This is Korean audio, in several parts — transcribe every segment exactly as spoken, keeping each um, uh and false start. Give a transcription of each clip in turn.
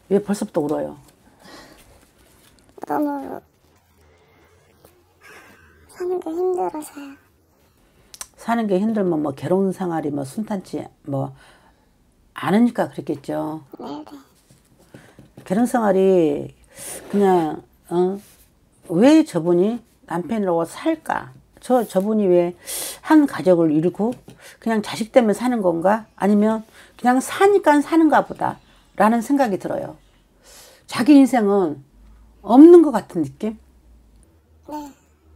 왜 벌써부터 울어요? 너무 사는 게 힘들어서요. 사는 게 힘들면 뭐 결혼 생활이 뭐 순탄치 뭐 않으니까 그랬겠죠. 네네. 결혼 생활이 그냥 어, 왜 저분이 남편이라고 살까? 저 저분이 왜 한 가족을 이루고 그냥 자식 때문에 사는 건가? 아니면 그냥 사니까 사는가 보다 라는 생각이 들어요. 자기 인생은 없는 것 같은 느낌? 네.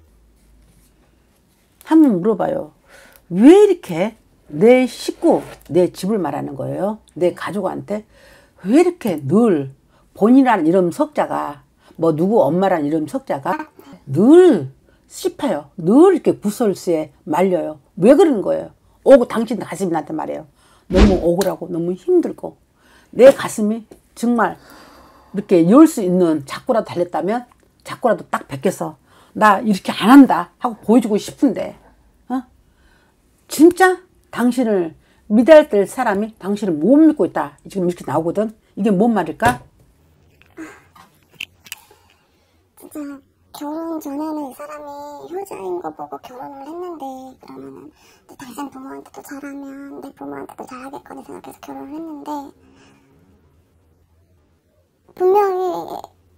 한번 물어봐요. 왜 이렇게 내 식구, 내 집을 말하는 거예요? 내 가족한테 왜 이렇게 늘 본인이라는 이름 석자가 뭐 누구 엄마라는 이름 석자가 늘 씹혀요. 늘 이렇게 구설수에 말려요. 왜 그러는 거예요? 오고 당신 가슴이 나한테 말해요. 너무 억울하고 너무 힘들고 내 가슴이 정말 이렇게 열 수 있는 자꾸라도 달렸다면 자꾸라도 딱 베껴서 나 이렇게 안 한다 하고 보여주고 싶은데 어? 진짜 당신을 믿어야 될 사람이 당신을 못 믿고 있다. 지금 이렇게 나오거든. 이게 뭔 말일까? 진짜 결혼 전에는 이 사람이 효자인 거 보고 결혼을 했는데 그러면은 당신 부모한테도 잘하면 내 부모한테도 잘하겠거니 생각해서 결혼을 했는데 분명히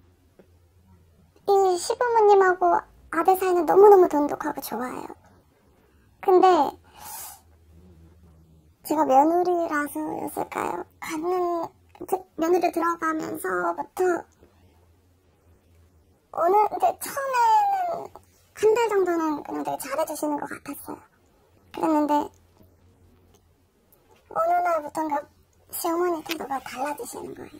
이 시부모님하고 아들 사이는 너무너무 돈독하고 좋아요. 근데 제가 며느리라서였을까요? 갖는 며느리 들어가면서부터 어느 이제 처음에는 한 달 정도는 그냥 되게 잘해주시는 것 같았어요. 그랬는데 어느 날부터인가 시어머니 태도가 달라지시는 거예요.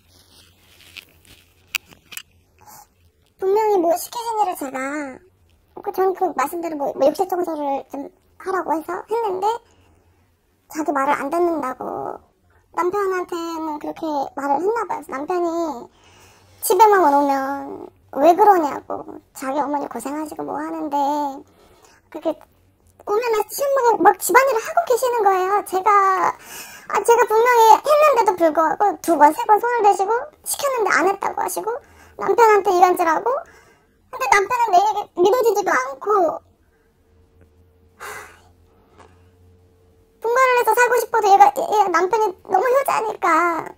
분명히 뭐 시키신 일을 제가 그 저는 그 말씀대로 뭐 욕실 청소를 좀 하라고 해서 했는데 자기 말을 안 듣는다고 남편한테는 그렇게 말을 했나 봐요. 남편이 집에만 오면 왜 그러냐고 자기 어머니 고생하시고 뭐 하는데 그렇게 오면 시어머니 막 집안일을 하고 계시는 거예요. 제가 아 제가 분명히 했는데도 불구하고 두 번 세 번 손을 대시고 시켰는데 안 했다고 하시고 남편한테 이간질하고 근데 남편은 내 얘기 믿어주지도 않고 분가를 해서 살고 싶어도 얘가 얘 남편이 너무 효자니까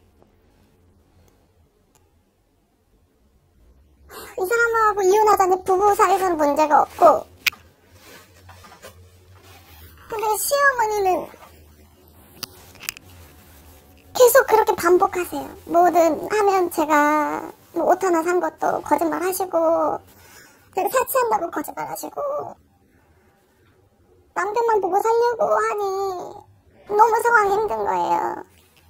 이 사람하고 이혼하자니 부부 사이에서는 문제가 없고 근데 시어머니는 계속 그렇게 반복하세요. 뭐든 하면 제가 뭐 옷 하나 산 것도 거짓말 하시고 제가 사치한다고 거짓말 하시고 남편만 보고 살려고 하니 너무 상황이 힘든 거예요.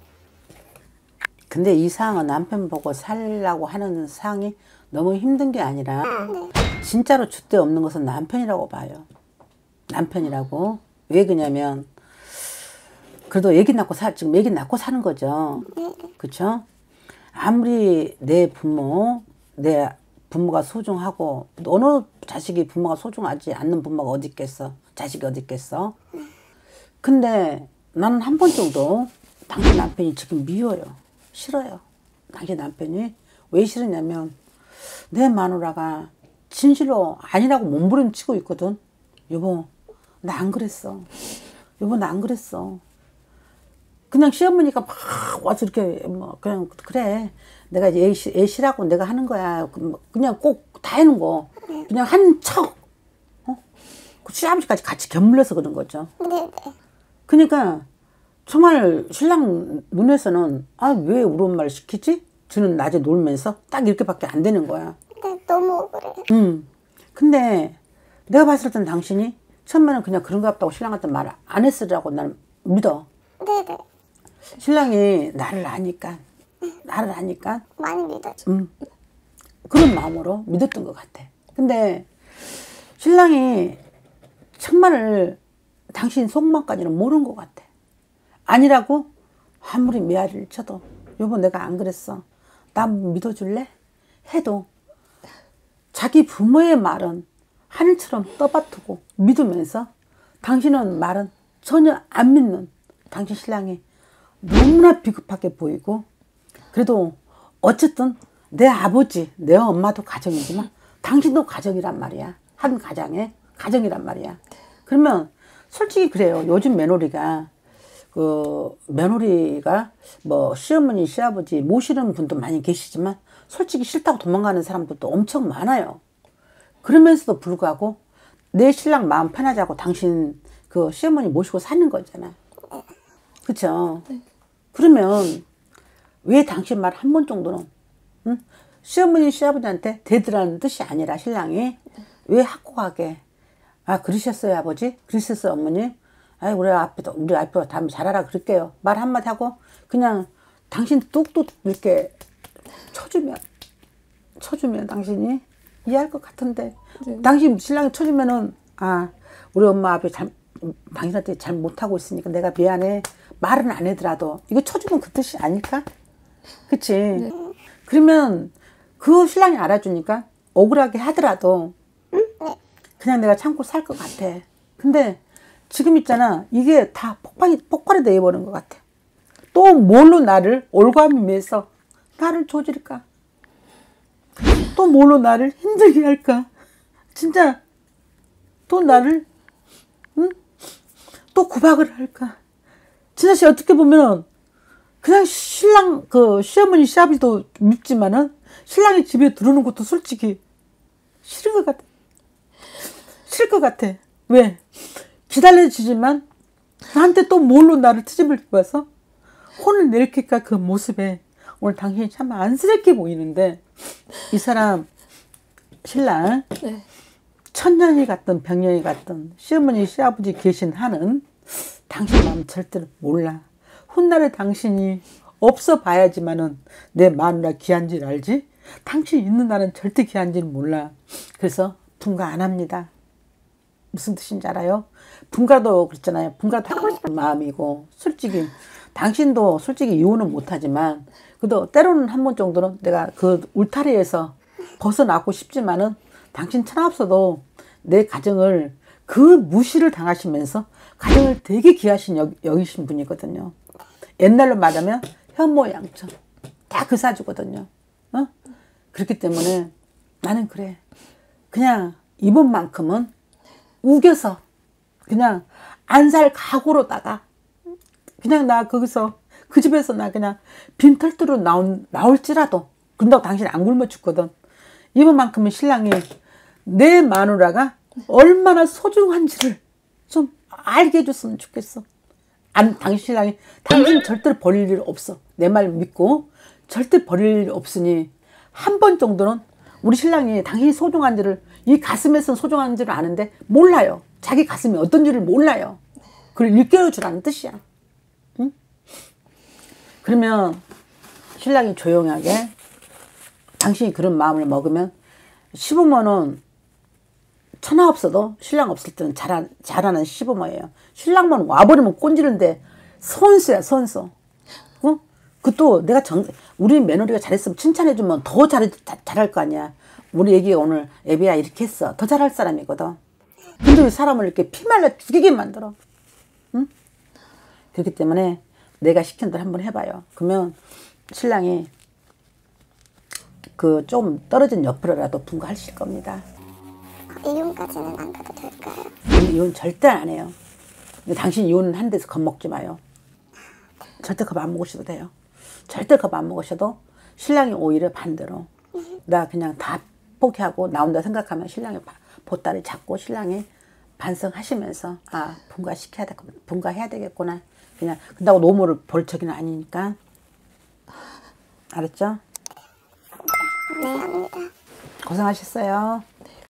근데 이 상황은 남편 보고 살려고 하는 상황이 너무 힘든 게 아니라 네. 진짜로 줏대 없는 것은 남편이라고 봐요. 남편이라고. 왜 그러냐면 그래도 애기 낳고 사, 지금 애기 낳고 사는 거죠. 네. 그쵸? 아무리 내 부모, 내 부모가 소중하고 어느 자식이 부모가 소중하지 않는 부모가 어디 있겠어. 자식이 어디 있겠어. 근데 나는 한 번 정도 당신 남편이 지금 미워요. 싫어요. 당신 남편이 왜 싫으냐면 내 마누라가 진실로 아니라고 몸부림치고 있거든. 여보 나 안 그랬어. 여보 나 안 그랬어. 그냥 시어머니가 막 와서 이렇게 뭐 그냥 그래 내가 이제 애, 애 싫라고 내가 하는 거야. 그냥 꼭 다 해놓은 거. 그냥 한 척. 어? 그 시아버지까지 같이 견물려서 그런 거죠. 네. 그러니까 정말 신랑 눈에서는 아 왜 우리 엄마를 시키지? 저는 낮에 놀면서 딱 이렇게밖에 안 되는 거야. 네, 너무 억울해. 음. 근데 내가 봤을 땐 당신이 처음에는 그냥 그런 거 같다고 신랑한테 말 안 했으라고 나는 믿어. 네네. 신랑이 나를 아니까 나를 아니까 많이 믿어줘. 음, 그런 마음으로 믿었던 것 같아. 근데 신랑이 정말 당신 속마음까지는 모르는 것 같아. 아니라고 아무리 메아리를 쳐도 여보 내가 안 그랬어. 나 믿어줄래? 해도 자기 부모의 말은 하늘처럼 떠받들고 믿으면서 당신은 말은 전혀 안 믿는 당신 신랑이 너무나 비겁하게 보이고 그래도 어쨌든 내 아버지, 내 엄마도 가정이지만 당신도 가정이란 말이야. 한 가장에 가정이란 말이야. 그러면 솔직히 그래요. 요즘 며느리가 그 며느리가 뭐 시어머니, 시아버지 모시는 분도 많이 계시지만 솔직히 싫다고 도망가는 사람들도 엄청 많아요. 그러면서도 불구하고 내 신랑 마음 편하자고 당신 그 시어머니 모시고 사는 거잖아. 그쵸? 네. 그러면 왜 당신 말 한 번 정도는 응? 시어머니 시아버지한테 대드라는 뜻이 아니라 신랑이 네. 왜 확고하게 아 그러셨어요 아버지? 그러셨어요 어머니? 아이 우리 앞에 우리 앞에 다음 잘하라 그럴게요. 말 한마디 하고 그냥 당신 뚝뚝 이렇게 쳐주면 쳐주면 당신이 이해할 것 같은데 네. 당신 신랑이 쳐주면은 아 우리 엄마 앞에 잘 당신한테 잘 못하고 있으니까 내가 미안해 말은 안 하더라도 이거 쳐주면 그 뜻이 아닐까? 그치? 네. 그러면 그 신랑이 알아주니까 억울하게 하더라도 그냥 내가 참고 살 것 같아. 근데 지금 있잖아 이게 다 폭발이 폭발이 돼버린 것 같아. 또 뭘로 나를 올가미면서 나를 조질까? 또 뭘로 나를 힘들게 할까? 진짜 또 나를 응? 또 구박을 할까? 진짜 어떻게 보면 그냥 신랑 그 시어머니 시아버지도 밉지만은 신랑이 집에 들어오는 것도 솔직히 싫은 것 같아. 싫을 것 같아. 왜? 기다려주지만 나한테 또 뭘로 나를 트집을 잡아서 혼을 내릴까 그 모습에 오늘 당신이 참 안쓰럽게 보이는데 이 사람 신랑 네. 천년이 같든 백년이 같든 시어머니 시아버지 계신 한은 당신 마음 절대로 몰라. 훗날에 당신이 없어 봐야지만은 내 마누라 귀한 줄 알지? 당신이 있는 날은 절대 귀한 줄 몰라. 그래서 분가 안 합니다. 무슨 뜻인지 알아요? 분가도 그렇잖아요. 분가도 하고 싶은 마음이고 솔직히 당신도 솔직히 이혼은 못하지만 그래도 때로는 한 번 정도는 내가 그 울타리에서 벗어나고 싶지만은 당신 천하없어도 내 가정을 그 무시를 당하시면서 가정을 되게 귀하신 여, 여기신 분이거든요. 옛날로 말하면 현모양처 다 그 사주거든요. 어? 그렇기 때문에 나는 그래. 그냥 이번만큼은 우겨서 그냥 안 살 각오로다가 그냥 나 거기서 그 집에서 나 그냥 빈털터로 나온, 나올지라도 그런다고 당신 안 굶어 죽거든. 이번만큼은 신랑이 내 마누라가 얼마나 소중한지를 좀 알게 해줬으면 좋겠어. 안, 당신 신랑이 당신 절대로 버릴 일 없어. 내 말 믿고 절대 버릴 일 없으니 한 번 정도는 우리 신랑이 당신이 소중한지를 이 가슴에서 소중한지를 아는데 몰라요. 자기 가슴이 어떤 줄을 몰라요. 그걸 일깨워주라는 뜻이야. 응? 그러면 신랑이 조용하게 당신이 그런 마음을 먹으면 시부모는 천하 없어도 신랑 없을 때는 잘하, 잘하는 시부모예요. 신랑만 와버리면 꼰지는데 선수야 선수. 어? 그것도 내가 정, 우리 며느리가 잘했으면 칭찬해주면 더 잘, 잘할 거 아니야. 우리 애기가 오늘 애비야 이렇게 했어. 더 잘할 사람이거든. 근데 왜 사람을 이렇게 피말라 죽이게 만들어? 응? 그렇기 때문에 내가 시킨 대로 한번 해봐요. 그러면 신랑이 그 좀 떨어진 옆으로라도 분가하실 겁니다. 이혼까지는 안 가도 될까요? 이혼 절대 안 해요. 근데 당신 이혼은 한 데서 겁먹지 마요. 절대 겁 안 먹으셔도 돼요. 절대 겁 안 먹으셔도 신랑이 오히려 반대로 나 그냥 다 포기하고 나온다 생각하면 신랑이 보따리 잡고 신랑이 반성하시면서 아 분가시켜야 돼, 분가해야 되겠구나. 그냥 근다고 노모를 볼 적이는 아니니까. 알았죠? 네, 압니다. 고생하셨어요.